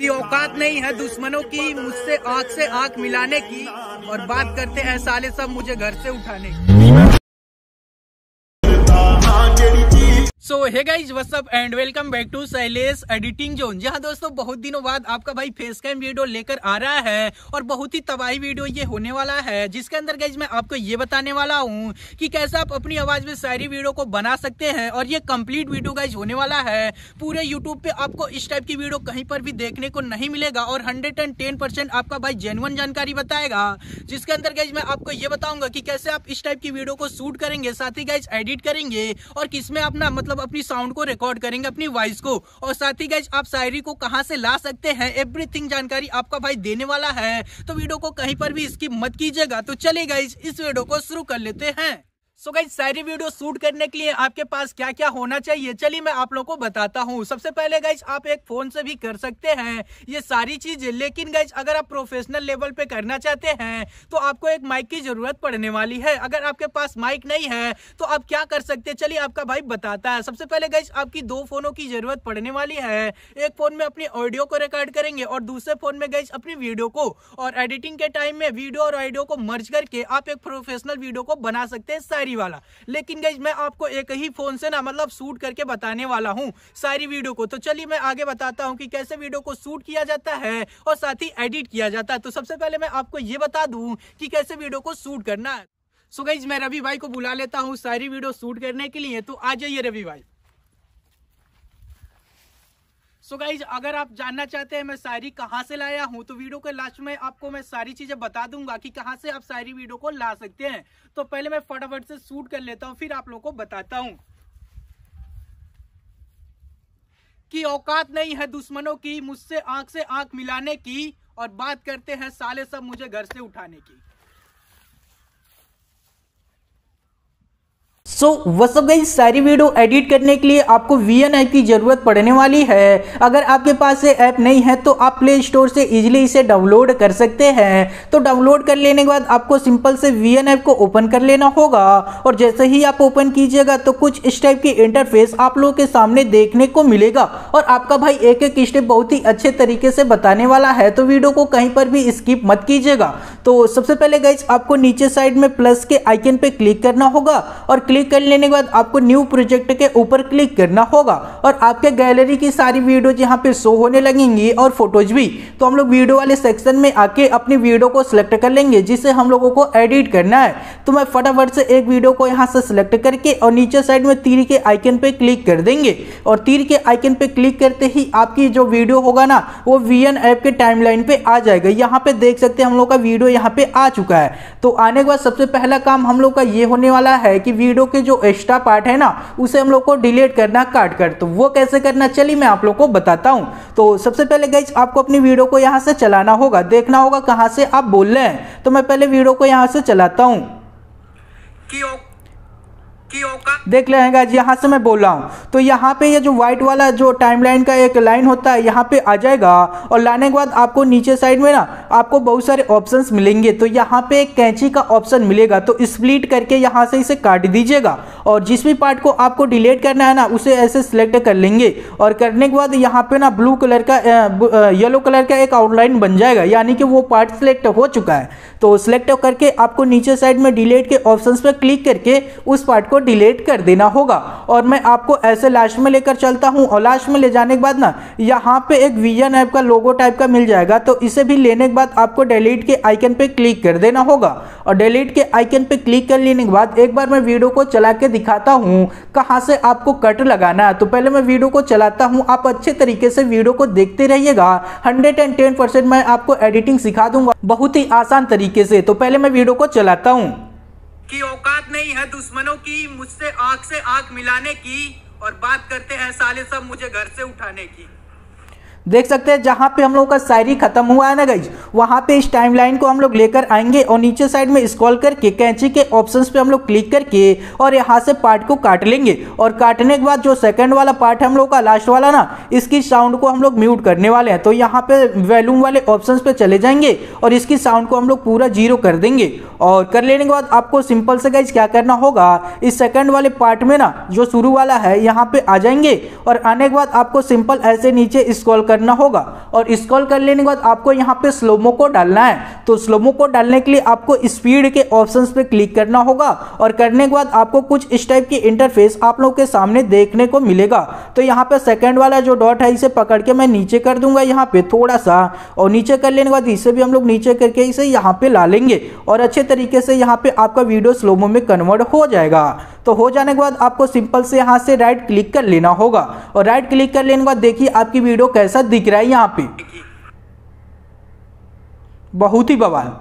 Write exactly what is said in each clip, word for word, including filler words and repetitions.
की औकात नहीं है दुश्मनों की मुझसे आंख से आंख मिलाने की, और बात करते हैं साले सब मुझे घर से उठाने की। So hey guys what's up and welcome back to Shailesh editing zone. जहां दोस्तों बहुत दिनों बाद आपका भाई फेस कैम वीडियो लेकर आ रहा है और बहुत ही तबाही वीडियो ये होने वाला है, जिसके अंदर गाइज मैं आपको ये बताने वाला हूं कि कैसे आप अपनी आवाज में सारी वीडियो को बना सकते हैं। और ये कंप्लीट वीडियो गाइज होने वाला है। पूरे यूट्यूब पे आपको इस टाइप की वीडियो कहीं पर भी देखने को नहीं मिलेगा और हंड्रेड एंड टेन परसेंट आपका भाई जेन्युइन जानकारी बताएगा, जिसके अंदर गाइज मैं आपको ये बताऊंगा कि कैसे आप इस टाइप की वीडियो को शूट करेंगे, साथ ही गाइज एडिट करेंगे और किसमें अपना मतलब अपनी साउंड को रिकॉर्ड करेंगे, अपनी वॉइस को, और साथ ही गाइज आप शायरी को कहां से ला सकते हैं, एवरीथिंग जानकारी आपका भाई देने वाला है। तो वीडियो को कहीं पर भी स्किप मत कीजिएगा। तो चलिए गाइज इस वीडियो को शुरू कर लेते हैं। सो गाइज सारी वीडियो शूट करने के लिए आपके पास क्या क्या होना चाहिए, चलिए मैं आप लोगों को बताता हूँ। सबसे पहले गाइज आप एक फोन से भी कर सकते हैं ये सारी चीजें, लेकिन गाइज अगर आप प्रोफेशनल लेवल पे करना चाहते हैं तो आपको एक माइक की जरूरत पड़ने वाली है। अगर आपके पास माइक नहीं है तो आप क्या कर सकते हैं, चलिए आपका भाई बताता है। सबसे पहले गाइज आपकी दो फोनों की जरूरत पड़ने वाली है। एक फोन में अपनी ऑडियो को रिकॉर्ड करेंगे और दूसरे फोन में गाइज अपनी वीडियो को, और एडिटिंग के टाइम में वीडियो और ऑडियो को मर्ज करके आप एक प्रोफेशनल वीडियो को बना सकते हैं शायरी वाला। लेकिन गाइज मैं आपको एक ही फोन से ना मतलब शूट करके बताने वाला हूं सारी वीडियो को। तो चलिए मैं आगे बताता हूं कि कैसे वीडियो को शूट किया जाता है और साथ ही एडिट किया जाता है। तो सबसे पहले मैं आपको ये बता दूं कि कैसे वीडियो को शूट करना है। सो गाइज मैं रवि भाई को बुला लेता हूं सारी वीडियो शूट करने के लिए। तो आ जाइए रवि भाई। सो so गाइज अगर आप जानना चाहते हैं मैं शायरी कहां से लाया हूं तो वीडियो के लास्ट में आपको मैं सारी चीजें बता दूंगा कि कहां से आप शायरी वीडियो को ला सकते हैं। तो पहले मैं फटाफट से शूट कर लेता हूं, फिर आप लोगों को बताता हूं कि औकात नहीं है दुश्मनों की मुझसे आंख से आंख मिलाने की, और बात करते हैं साले सब मुझे घर से उठाने की। सो व्हाट्स अप गाइस, सारी वीडियो एडिट करने के लिए आपको वी एन ऐप की जरूरत पड़ने वाली है। अगर आपके पास ये ऐप नहीं है तो आप प्ले स्टोर से इजीली इसे डाउनलोड कर सकते हैं। तो डाउनलोड कर लेने के बाद आपको सिंपल से वी एन ऐप को ओपन कर लेना होगा, और जैसे ही आप ओपन कीजिएगा तो कुछ इस टाइप की इंटरफेस आप लोगों के सामने देखने को मिलेगा। और आपका भाई एक एक स्टेप बहुत ही अच्छे तरीके से बताने वाला है, तो वीडियो को कहीं पर भी स्किप मत कीजिएगा। तो सबसे पहले गाइस आपको नीचे साइड में प्लस के आइकन पे क्लिक करना होगा, और क्लिक कर लेने के बाद आपको न्यू प्रोजेक्ट के ऊपर क्लिक करना होगा, और आपके गैलरी की सारी वीडियो यहाँ पे शो होने लगेंगी और फोटोज भी। तो हम लोग वीडियो वाले सेक्शन में आके अपनी वीडियो को सिलेक्ट कर लेंगे जिसे हम लोगों को एडिट करना है। तो मैं फटाफट से एक वीडियो को यहाँ से सिलेक्ट करके और नीचे साइड में तीर के आइकन पे क्लिक कर देंगे, और तीर के आइकन पे क्लिक करते ही आपकी जो वीडियो होगा ना वो वी एन ऐप के टाइमलाइन पे आ जाएगा। यहाँ पे देख सकते हैं हम लोग का वीडियो यहाँ पे आ चुका है। तो आने के बाद सबसे पहला काम हम लोग का ये होने वाला है कि वीडियो के जो एक्स्ट्रा पार्ट है ना उसे हम लोग को डिलीट करना काट कर। तो वो कैसे करना चलिए मैं आप लोग को बताता हूं। तो सबसे पहले गाइस आपको अपनी वीडियो को यहां से चलाना होगा, देखना होगा कहां से आप बोल रहे हैं। तो मैं पहले वीडियो को यहां से चलाता हूं। देख लेंगे यहाँ से मैं बोल रहा हूँ, तो यहाँ पे ये जो व्हाइट वाला जो टाइमलाइन का एक लाइन होता है यहाँ पे आ जाएगा, और लाने के बाद आपको नीचे साइड में ना आपको बहुत सारे ऑप्शंस मिलेंगे। तो यहाँ पे एक कैंची का ऑप्शन मिलेगा, तो स्प्लिट करके यहाँ से इसे काट दीजिएगा, और जिस भी पार्ट को आपको डिलीट करना है ना उसे ऐसे सिलेक्ट कर लेंगे। और करने के बाद यहाँ पे ना ब्लू कलर का येलो कलर का एक आउटलाइन बन जाएगा, यानी कि वो पार्ट सिलेक्ट हो चुका है। तो सिलेक्ट करके आपको नीचे साइड में डिलीट के ऑप्शंस पे क्लिक करके उस पार्ट को डिलीट कर देना होगा। और मैं आपको ऐसे लास्ट में लेकर चलता हूं, और लास्ट में ले जाने के बाद ना यहाँ पे एक वी एन ऐप का लोगो टाइप का मिल जाएगा। तो इसे भी लेने के बाद आपको डिलीट के आइकन पे क्लिक कर देना होगा, और डिलीट के आइकन पे क्लिक कर लेने के बाद एक बार मैं वीडियो को चला के दिखाता हूं कहां से आपको कट लगाना है। तो पहले मैं वीडियो को चलाता हूं, आप अच्छे तरीके से वीडियो को देखते रहिएगा। हंड्रेड एंड टेन परसेंट मैं आपको एडिटिंग सिखा दूंगा बहुत ही आसान तरीके से। तो पहले मैं वीडियो को चलाता हूं। की औकात नहीं है दुश्मनों की मुझसे आंख से आंख मिलाने की, और बात करते हैं साले सब मुझे घर से उठाने की। देख सकते हैं जहां पे हम लोग का शायरी खत्म हुआ है ना गाइज, वहां पे इस टाइमलाइन को हम लोग लेकर आएंगे और नीचे साइड में स्क्रॉल करके कैंची के ऑप्शंस पे हम लोग क्लिक करके और यहां से पार्ट को काट लेंगे। और काटने के बाद जो सेकंड वाला पार्ट है हम लोग का लास्ट वाला ना, इसकी साउंड को हम लोग म्यूट करने वाले हैं। तो यहाँ पे वॉल्यूम वाले ऑप्शंस पे चले जाएंगे और इसकी साउंड को हम लोग पूरा जीरो कर देंगे। और कर लेने के बाद आपको सिंपल से गाइज क्या करना होगा, इस सेकंड वाले पार्ट में ना जो शुरू वाला है यहाँ पे आ जाएंगे और आने के बाद आपको सिंपल ऐसे नीचे स्क्रॉल करना होगा। और स्क्रॉल कर लेने के बाद आपको यहाँ पे स्लोमो को डालना है। तो स्लोमो को डालने के लिए आपको स्पीड के ऑप्शंस पे क्लिक करना होगा और करने के बाद आपको कुछ इस टाइप की इंटरफेस आप लोग के सामने देखने को मिलेगा। तो यहाँ पे सेकंड वाला जो डॉट है इसे पकड़ के मैं नीचे कर दूंगा यहाँ पे थोड़ा सा, और नीचे कर लेने के बाद इसे भी हम लोग नीचे करके इसे यहाँ पे ला लेंगे और अच्छे तरीके से यहाँ पे आपका वीडियो स्लोमो में कन्वर्ट हो जाएगा। तो हो जाने के बाद आपको सिंपल से यहाँ से राइट क्लिक कर लेना होगा और राइट क्लिक कर लेने के बाद देखिए आपकी वीडियो कैसा दिख रहा है यहाँ पे, बहुत ही बवाल।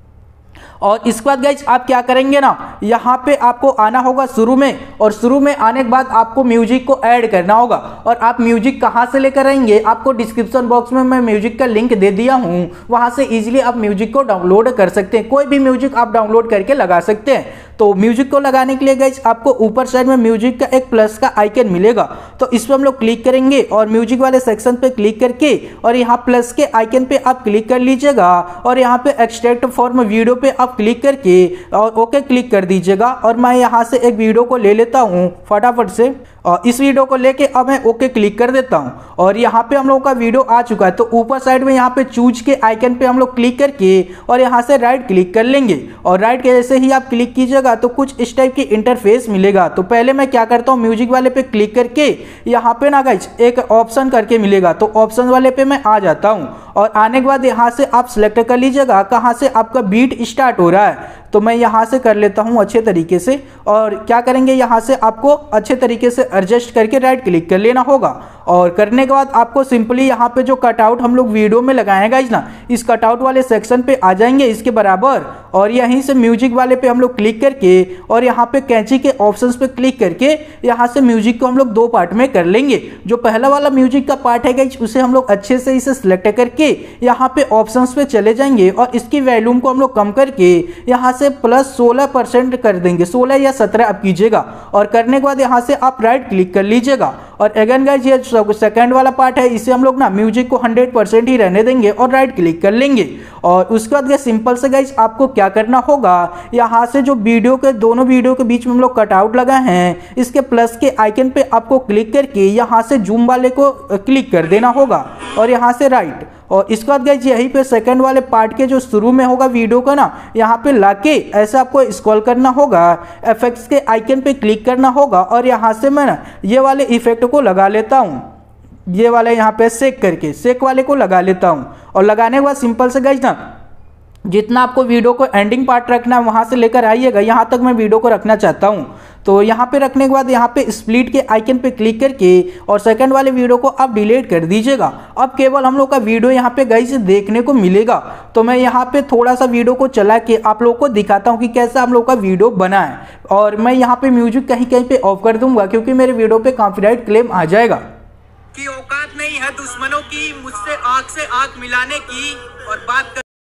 और इसके बाद गाइज आप क्या करेंगे ना, यहाँ पे आपको आना होगा शुरू में, और शुरू में आने के बाद आपको म्यूजिक को ऐड करना होगा। और आप म्यूजिक कहाँ से लेकर आएंगे, आपको डिस्क्रिप्शन बॉक्स में मैं म्यूजिक का लिंक दे दिया हूँ, वहाँ से इजीली आप म्यूजिक को डाउनलोड कर सकते हैं। कोई भी म्यूजिक आप डाउनलोड करके लगा सकते हैं। तो म्यूजिक को लगाने के लिए गाइज आपको ऊपर साइड में म्यूजिक का एक प्लस का आइकन मिलेगा, तो इस पर हम लोग क्लिक करेंगे और म्यूजिक वाले सेक्शन पे क्लिक करके और यहाँ प्लस के आइकन पे आप क्लिक कर लीजिएगा और यहाँ पे एक्सट्रैक्ट फॉर्म वीडियो पे आप क्लिक करके और ओके क्लिक कर दीजिएगा। और मैं यहाँ से एक वीडियो को ले लेता हूँ फटाफट से, और इस वीडियो को लेके अब मैं ओके क्लिक कर देता हूँ और यहाँ पे हम लोगों का वीडियो आ चुका है। तो ऊपर साइड में यहाँ पे चूज के आइकन पे हम लोग क्लिक करके और यहाँ से राइट क्लिक कर लेंगे और राइट के जैसे ही आप क्लिक कीजिएगा तो कुछ इस टाइप की इंटरफेस मिलेगा। तो पहले मैं क्या करता हूँ, म्यूजिक वाले पे क्लिक करके यहाँ पे ना गाइज एक ऑप्शन करके मिलेगा, तो ऑप्शन वाले पे मैं आ जाता हूँ और आने के बाद यहाँ से आप सिलेक्ट कर लीजिएगा कहाँ से आपका बीट स्टार्ट हो रहा है। तो मैं यहाँ से कर लेता हूँ अच्छे तरीके से, और क्या करेंगे यहाँ से आपको अच्छे तरीके से एडजस्ट करके राइट क्लिक कर लेना होगा। और करने के बाद आपको सिंपली यहाँ पे जो कटआउट हम लोग वीडियो में लगाए गाइज ना, इस कटआउट वाले सेक्शन पे आ जाएंगे इसके बराबर, और यहीं से म्यूजिक वाले पे हम लोग क्लिक करके और यहाँ पे कैंची के ऑप्शंस पे क्लिक करके यहाँ से म्यूजिक को हम लोग दो पार्ट में कर लेंगे। जो पहला वाला म्यूजिक का पार्ट है गाइज उसे हम लोग अच्छे से इसे सिलेक्ट करके यहाँ पे ऑप्शंस पे चले जाएंगे और इसकी वैल्यूम को हम लोग कम करके यहाँ से प्लस सोलह परसेंट कर देंगे, सोलह या सत्रह आप कीजिएगा। और करने के बाद यहाँ से आप राइट क्लिक कर लीजिएगा और अगेन गाइज ये सेकंड वाला पार्ट है, इसे हम लोग ना म्यूजिक को हंड्रेड परसेंट ही रहने देंगे और राइट क्लिक कर लेंगे। और उसके बाद सिंपल से गाइज आपको क्या करना होगा, यहाँ से जो वीडियो के दोनों वीडियो के बीच में हम लोग कटआउट लगाए हैं इसके प्लस के आइकन पे आपको क्लिक करके यहाँ से जूम वाले को क्लिक कर देना होगा और यहाँ से राइट। और इसके बाद गाइज यहीं पे सेकंड वाले पार्ट के जो शुरू में होगा वीडियो का ना, यहाँ पे लाके ऐसे आपको स्क्रॉल करना होगा, इफेक्ट्स के आइकन पे क्लिक करना होगा और यहाँ से मैं ना ये वाले इफेक्ट को लगा लेता हूँ, ये वाले यहाँ पे सेक करके सेक वाले को लगा लेता हूँ। और लगाने के बाद सिंपल से गाइज ना जितना आपको वीडियो को एंडिंग पार्ट रखना है वहां से लेकर आइएगा, यहाँ तक मैं वीडियो को रखना चाहता हूँ। तो यहाँ पे रखने के बाद यहाँ पे स्प्लिट के आइकन पे क्लिक करके और सेकंड वाले वीडियो को आप डिलीट कर दीजिएगा। अब केवल हम लोग का वीडियो यहाँ पे गाइस देखने को मिलेगा। तो मैं यहाँ पे थोड़ा सा वीडियो को चला के आप लोगों को दिखाता हूँ कि कैसा हम लोग का वीडियो बना है। और मैं यहाँ पे म्यूजिक कहीं कहीं पे ऑफ कर दूंगा क्योंकि मेरे वीडियो पे कॉपीराइट क्लेम आ जाएगा। की औकात नहीं है दुश्मनों की मुझसे आंख से आंख मिलाने की और बात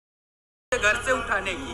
घर से उठाने की।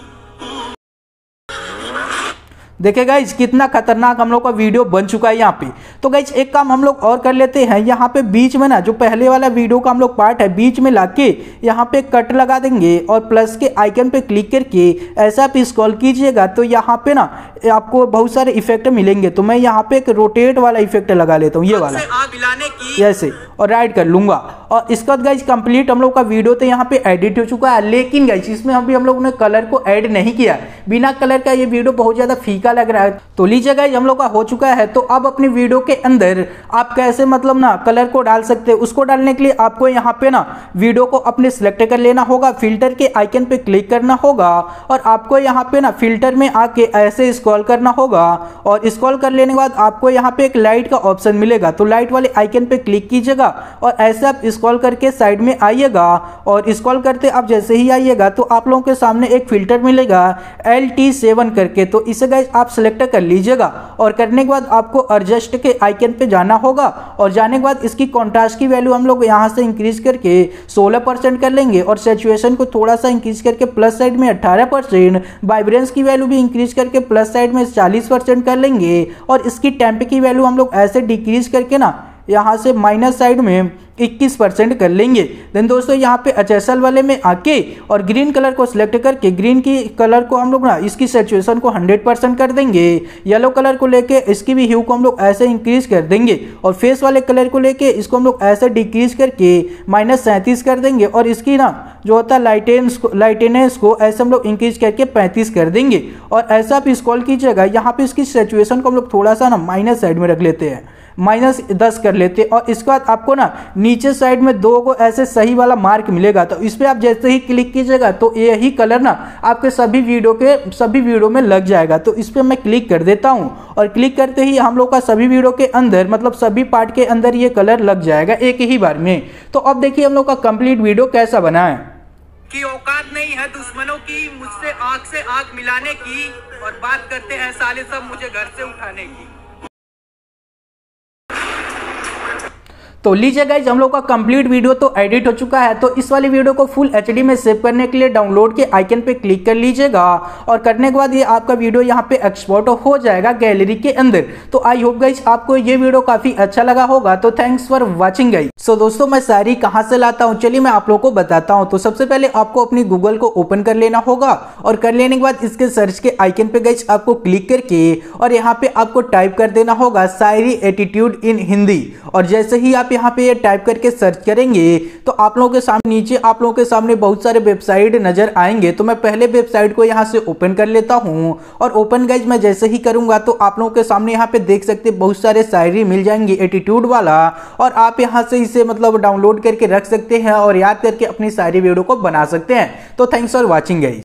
देखिए गाइज कितना खतरनाक हम लोग का वीडियो बन चुका है यहाँ पे। तो गाइज एक काम हम लोग और कर लेते हैं, यहाँ पे बीच में ना जो पहले वाला वीडियो का हम लोग पार्ट है बीच में लाके यहाँ पे कट लगा देंगे और प्लस के आइकन पे क्लिक करके ऐसा आप स्क्रॉल कीजिएगा तो यहाँ पे ना आपको बहुत सारे इफेक्ट मिलेंगे। तो मैं यहाँ पे एक रोटेट वाला इफेक्ट लगा लेता हूँ, ये वाला ऐसे, और राइट कर लूंगा। और इसके बाद गाइज कंप्लीट हम लोग का वीडियो तो यहाँ पे एडिट हो चुका है, लेकिन गाइज इसमें अभी हम लोग ने कलर को ऐड नहीं किया। बिना कलर का ये वीडियो बहुत ज्यादा फीका लग रहा है। तो लीजिए गाइज हम लोग का हो चुका है। तो अब अपनी वीडियो के अंदर आप कैसे मतलब ना कलर को डाल सकते हैं, उसको डालने के लिए आपको यहाँ पे ना वीडियो को अपने सिलेक्ट कर लेना होगा, फिल्टर के आइकन पे क्लिक करना होगा और आपको यहाँ पे ना फिल्टर में आके ऐसे स्क्रॉल करना होगा। और स्क्रॉल कर लेने के बाद आपको यहाँ पे एक लाइट का ऑप्शन मिलेगा, तो लाइट वाले आइकन पे क्लिक कीजिएगा और ऐसे आप स्क्रॉल करके साइड में आइएगा। और स्क्रॉल करते आप जैसे ही आइएगा तो आप लोगों के सामने एक फिल्टर मिलेगा एल टी सेवन करके, तो इसे गाइज आप सिलेक्ट कर लीजिएगा। और करने के बाद आपको एडजस्ट के आइकन पे जाना होगा और जाने के बाद इसकी कॉन्ट्रास्ट की वैल्यू हम लोग यहाँ से इंक्रीज करके सोलह परसेंट कर लेंगे और सैचुरेशन को थोड़ा सा इंक्रीज करके प्लस साइड में अठारह परसेंट, वाइब्रेंस की वैल्यू भी इंक्रीज करके प्लस साइड में चालीस परसेंट कर लेंगे और इसकी टेम्प की वैल्यू हम लोग ऐसे डिक्रीज करके ना यहाँ से माइनस साइड में इक्कीस परसेंट कर लेंगे। देन दोस्तों यहाँ पे एच एस एल वाले में आके और ग्रीन कलर को सिलेक्ट करके ग्रीन की कलर को हम लोग ना इसकी सैचुरेशन को हंड्रेड परसेंट कर देंगे। येलो कलर को लेके इसकी भी ह्यू को हम लोग ऐसे इंक्रीज कर देंगे और फेस वाले कलर को लेके इसको हम लोग ऐसे डिक्रीज करके माइनस सैंतीस कर देंगे और इसकी ना जो होता है लाइटेंस लाइटेनेस को ऐसे हम लोग इंक्रीज करके पैंतीस कर देंगे। और ऐसा आप स्क्रॉल कीजिएगा, यहाँ पे इसकी सैचुरेशन को हम लोग थोड़ा सा ना माइनस साइड में रख लेते हैं, माइनस दस कर लेते हैं और इसके बाद आपको ना नीचे साइड में दो को ऐसे सही वाला मार्क मिलेगा, तो इस पर आप जैसे ही क्लिक कीजिएगा तो यही कलर ना आपके सभी वीडियो के सभी वीडियो में लग जाएगा। तो इस पर मैं क्लिक कर देता हूं और क्लिक करते ही हम लोग का सभी वीडियो के अंदर मतलब सभी पार्ट के अंदर ये कलर लग जाएगा एक ही बार में। तो अब देखिए हम लोग का कंप्लीट वीडियो कैसा बना है। कि औकात नहीं है दुश्मनों की मुझसे आंख से आंख मिलाने की, और बात करते हैं साले सब मुझे घर से उठाने की। तो लीजिए गाइज हम लोग का कंप्लीट वीडियो तो एडिट हो चुका है। तो इस वाली वीडियो को फुल एचडी में सेव करने के लिए डाउनलोड के आइकन पे क्लिक कर लीजिएगा और करने के बाद ये आपका वीडियो यहाँ पे एक्सपोर्ट हो जाएगा गैलरी के अंदर। तो आई होप गाइज आपको ये वीडियो काफी अच्छा लगा होगा। तो thanks for watching guys. So दोस्तों मैं शायरी कहाँ से लाता हूँ, चलिए मैं आप लोगों को बताता हूँ। तो सबसे पहले आपको अपनी गूगल को ओपन कर लेना होगा और कर लेने के बाद इसके सर्च के आइकन पे गाइज आपको क्लिक करके और यहाँ पे आपको टाइप कर देना होगा शायरी एटीट्यूड इन हिंदी। और जैसे ही आप यहाँ पे ये टाइप करके सर्च करेंगे तो आप लोगों के सामने नीचे आप लोगों के सामने बहुत सारे वेबसाइट नजर आएंगे। तो मैं पहले वेबसाइट को यहाँ से ओपन कर लेता हूँ और ओपन गाइज मैं जैसे ही करूंगा तो आप लोगों के सामने यहाँ पे देख सकते बहुत सारे शायरी मिल जाएंगे एटीट्यूड वाला, और आप यहाँ से इसे मतलब डाउनलोड करके रख सकते हैं और याद करके अपनी शायरी वीडियो को बना सकते हैं। तो थैंक्स फॉर वॉचिंग गाइज।